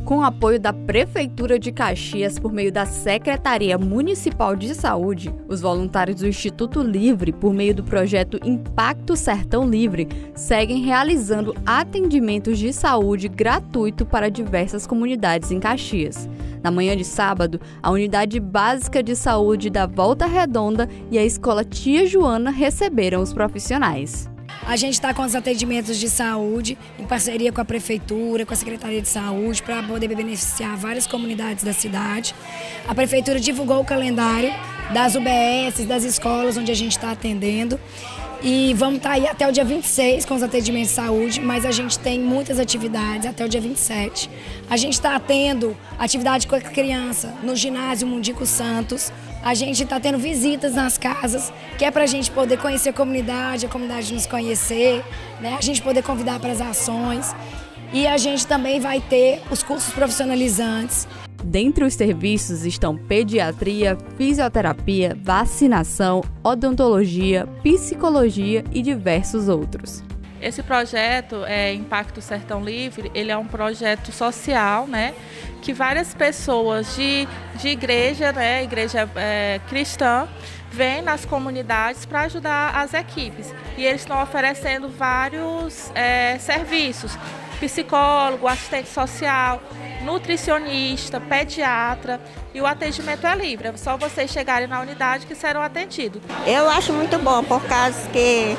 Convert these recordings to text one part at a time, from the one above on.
Com o apoio da Prefeitura de Caxias por meio da Secretaria Municipal de Saúde, os voluntários do Instituto Livre, por meio do projeto Impacto Sertão Livre, seguem realizando atendimentos de saúde gratuito para diversas comunidades em Caxias. Na manhã de sábado, a Unidade Básica de Saúde da Volta Redonda e a Escola Tia Joana receberam os profissionais. A gente está com os atendimentos de saúde, em parceria com a Prefeitura, com a Secretaria de Saúde, para poder beneficiar várias comunidades da cidade. A Prefeitura divulgou o calendário das UBS, das escolas onde a gente está atendendo. E vamos estar aí até o dia 26 com os atendimentos de saúde, mas a gente tem muitas atividades até o dia 27. A gente está tendo atividade com a criança no ginásio Mundico Santos. A gente está tendo visitas nas casas, que é para a gente poder conhecer a comunidade nos conhecer, né? A gente poder convidar para as ações. E a gente também vai ter os cursos profissionalizantes. Dentre os serviços estão pediatria, fisioterapia, vacinação, odontologia, psicologia e diversos outros. Esse projeto, Impacto Sertão Livre, ele é um projeto social, né, que várias pessoas de igreja, né, igreja cristã, vêm nas comunidades para ajudar as equipes. E eles estão oferecendo vários serviços, psicólogo, assistente social, nutricionista, pediatra, e o atendimento é livre. É só vocês chegarem na unidade que serão atendidos. Eu acho muito bom, por causa que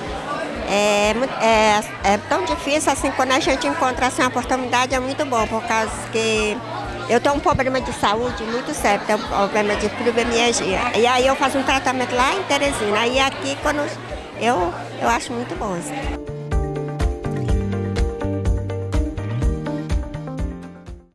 é tão difícil assim, quando a gente encontra assim, uma oportunidade é muito bom, por causa que eu tenho um problema de saúde muito sério, tenho um problema de fibromialgia. E aí eu faço um tratamento lá em Teresina, e aqui quando eu acho muito bom. Assim.